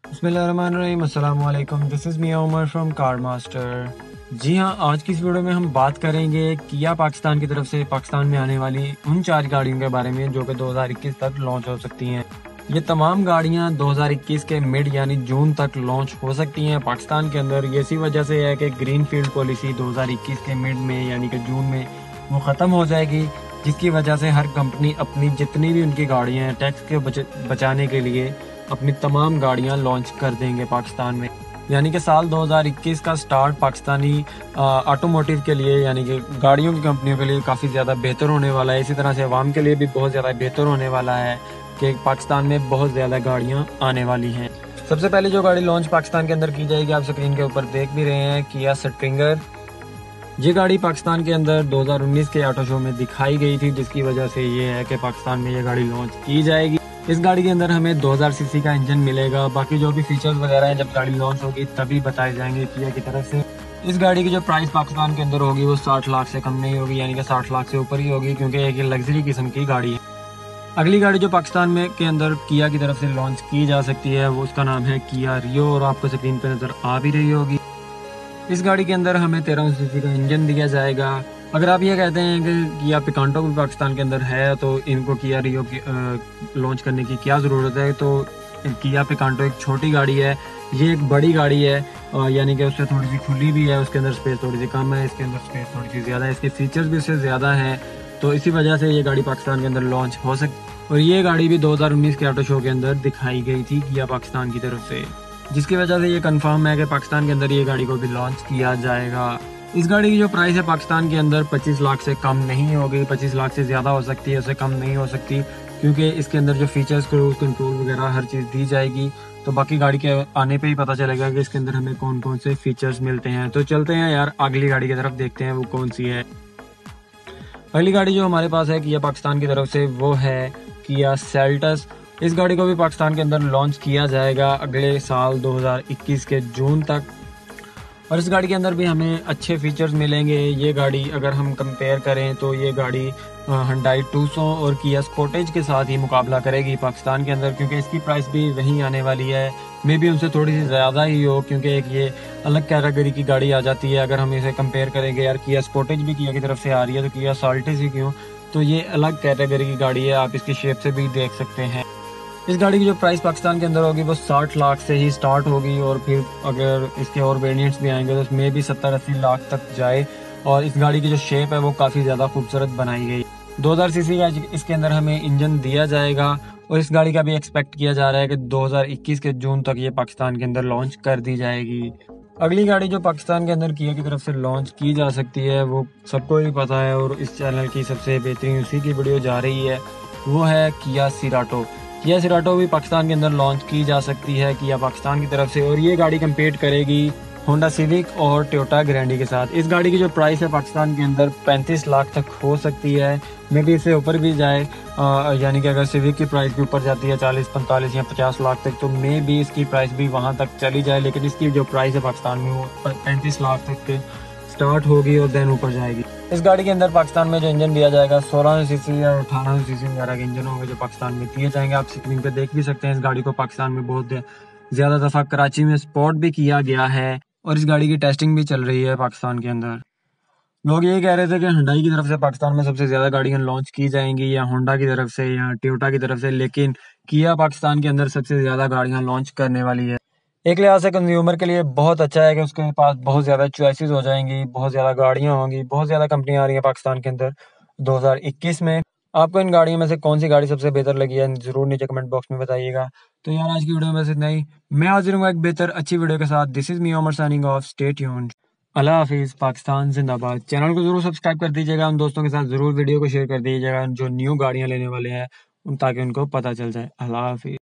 बिस्मिल्लाहिर्रहमानिर्रहीम, अस्सलाम वालेकुम। This is Mian Umar from Car Master. जी हाँ, आज की इस वीडियो में हम बात करेंगे किया पाकिस्तान की तरफ से पाकिस्तान में आने वाली उन 4 गाड़ियों के बारे में जो कि 2021 तक लॉन्च हो सकती हैं। ये तमाम गाड़ियां 2021 के मिड यानी जून तक लॉन्च हो सकती हैं पाकिस्तान के अंदर। ये इसी वजह से है कि ग्रीन फील्ड पॉलिसी 2021 के मिड में यानी कि जून में वो ख़त्म हो जाएगी, जिसकी वजह से हर कंपनी अपनी जितनी भी उनकी गाड़ियाँ हैं टैक्स के बचाने के लिए अपनी तमाम गाड़ियां लॉन्च कर देंगे पाकिस्तान में। यानी कि साल 2021 का स्टार्ट पाकिस्तानी ऑटोमोटिव के लिए यानी कि गाड़ियों की कंपनियों के लिए काफ़ी ज़्यादा बेहतर होने वाला है। इसी तरह से अवाम के लिए भी बहुत ज़्यादा बेहतर होने वाला है कि पाकिस्तान में बहुत ज़्यादा गाड़ियां आने वाली हैं। सबसे पहले जो गाड़ी लॉन्च पाकिस्तान के अंदर की जाएगी, आप स्क्रीन के ऊपर देख भी रहे हैं, किया स्ट्रिंगर। ये गाड़ी पाकिस्तान के अंदर 2019 के ऑटो शो में दिखाई गई थी, जिसकी वजह से ये है कि पाकिस्तान में ये गाड़ी लॉन्च की जाएगी। इस गाड़ी के अंदर हमें 2000 सीसी का इंजन मिलेगा। बाकी जो भी फीचर्स वगैरह हैं जब गाड़ी लॉन्च होगी तभी बताए जाएंगे किया की तरफ से। इस गाड़ी की जो प्राइस पाकिस्तान के अंदर होगी वो 60 लाख से कम नहीं होगी, यानी कि 60 लाख से ऊपर ही होगी, क्योंकि एक लग्जरी किस्म की गाड़ी है। अगली गाड़ी जो पाकिस्तान में के अंदर किया की तरफ से लॉन्च की जा सकती है वो उसका नाम है किया रियो, और आपको स्क्रीन पर नजर आ भी रही होगी। इस गाड़ी के अंदर हमें 13 सीसी का इंजन दिया जाएगा। अगर आप ये कहते हैं कि किया पिकांटो भी पाकिस्तान के अंदर है तो इनको किया रियो की लॉन्च करने की क्या ज़रूरत है, तो किया पिकांटो एक छोटी गाड़ी है, ये एक बड़ी गाड़ी है, यानी कि उससे थोड़ी सी खुली भी है, उसके अंदर स्पेस थोड़ी सी कम है, इसके अंदर स्पेस थोड़ी सी ज़्यादा है, इसके फीचर्स भी उससे ज़्यादा हैं, तो इसी वजह से ये गाड़ी पाकिस्तान के अंदर लॉन्च हो सकती है। और ये गाड़ी भी 2019 के ऑटो शो के अंदर दिखाई गई थी किया पाकिस्तान की तरफ से, जिसकी वजह से ये कंफर्म है कि पाकिस्तान के अंदर ये गाड़ी को भी लॉन्च किया जाएगा। इस गाड़ी की जो प्राइस है पाकिस्तान के अंदर 25 लाख से कम नहीं होगी, 25 लाख से ज़्यादा हो सकती है, उससे कम नहीं हो सकती, क्योंकि इसके अंदर जो फीचर्स क्रूज कंट्रोल वगैरह हर चीज़ दी जाएगी। तो बाकी गाड़ी के आने पे ही पता चलेगा कि इसके अंदर हमें कौन कौन से फीचर्स मिलते हैं। तो चलते हैं यार अगली गाड़ी की तरफ, देखते हैं वो कौन सी है। पहली गाड़ी जो हमारे पास है किया पाकिस्तान की तरफ से वो है किया सेल्टस। इस गाड़ी को भी पाकिस्तान के अंदर लॉन्च किया जाएगा अगले साल 2021 के जून तक, और इस गाड़ी के अंदर भी हमें अच्छे फीचर्स मिलेंगे। ये गाड़ी अगर हम कंपेयर करें तो ये गाड़ी hyundai टूसो और किया स्पोर्टेज के साथ ही मुकाबला करेगी पाकिस्तान के अंदर, क्योंकि इसकी प्राइस भी वहीं आने वाली है, मे भी उनसे थोड़ी सी ज़्यादा ही हो, क्योंकि एक ये अलग कैटेगरी की गाड़ी आ जाती है। अगर हम इसे कंपेयर करेंगे, यार किया स्पोर्टेज भी किया की तरफ से आ रही है तो किया सॉल्टिस ही क्यों, तो ये अलग कैटेगरी की गाड़ी है, आप इसकी शेप से भी देख सकते हैं। इस गाड़ी की जो प्राइस पाकिस्तान के अंदर होगी वो 60 लाख से ही स्टार्ट होगी, और फिर अगर इसके और वेरिएंट्स भी आएंगे तो उसमें भी 70-80 लाख तक जाए। और इस गाड़ी की जो शेप है वो काफ़ी ज़्यादा खूबसूरत बनाई गई। 2000 सीसी का इसके अंदर हमें इंजन दिया जाएगा, और इस गाड़ी का भी एक्सपेक्ट किया जा रहा है कि 2021 के जून तक ये पाकिस्तान के अंदर लॉन्च कर दी जाएगी। अगली गाड़ी जो पाकिस्तान के अंदर किया की तरफ से लॉन्च की जा सकती है वो सबको ही पता है, और इस चैनल की सबसे बेहतरीन उसी की वीडियो जा रही है, वो है किया सिराटो। किया सिराटो भी पाकिस्तान के अंदर लॉन्च की जा सकती है किया पाकिस्तान की तरफ से, और ये गाड़ी कम्पीट करेगी होंडा सिविक और टोयोटा ग्रैंडी के साथ। इस गाड़ी की जो प्राइस है पाकिस्तान के अंदर 35 लाख तक हो सकती है, मे भी इससे ऊपर भी जाए, यानी कि अगर सिविक की प्राइस भी ऊपर जाती है 40, 45 या 50 लाख तक, तो मे भी इसकी प्राइस भी वहाँ तक चली जाए, लेकिन इसकी जो प्राइस है पाकिस्तान में वो 35 लाख तक स्टार्ट होगी और देन ऊपर जाएगी। इस गाड़ी के अंदर पाकिस्तान में जो इंजन दिया जाएगा 16 सीसी या 18 सीसी वगैरह के इंजन होंगे जो पाकिस्तान में दिए जाएंगे। आप स्क्रीन पे देख भी सकते हैं, इस गाड़ी को पाकिस्तान में बहुत ज़्यादा दफ़ा कराची में स्पॉट भी किया गया है, और इस गाड़ी की टेस्टिंग भी चल रही है पाकिस्तान के अंदर। लोग ये कह रहे थे कि हुंडई की तरफ से पाकिस्तान में सबसे ज़्यादा गाड़ियाँ लॉन्च की जाएंगी, या होंडा की तरफ से या टोयोटा की तरफ से, लेकिन किया पाकिस्तान के अंदर सबसे ज़्यादा गाड़ियाँ लॉन्च करने वाली है। एक लिहाज से कंज्यूमर के लिए बहुत अच्छा है कि उसके पास बहुत ज़्यादा चॉइसेस हो जाएंगी, बहुत ज़्यादा गाड़ियाँ होंगी, बहुत ज़्यादा कंपनियाँ आ रही हैं पाकिस्तान के अंदर 2021 में। आपको इन गाड़ियों में से कौन सी गाड़ी सबसे बेहतर लगी है ज़रूर नीचे कमेंट बॉक्स में बताइएगा। तो यार आज की वीडियो में बस इतना ही, मैं हाजिर हूँ एक बेहतर अच्छी वीडियो के साथ। This is me Umar signing off, stay tuned. अल्लाह हाफिज़, पाकिस्तान जिंदाबाद। चैनल को जरूर सब्सक्राइब कर दीजिएगा, उन दोस्तों के साथ जरूर वीडियो को शेयर कर दीजिएगा जो न्यू गाड़ियाँ लेने वाले हैं, ताकि उनको पता चल जाए। अल्लाह हाफिज़।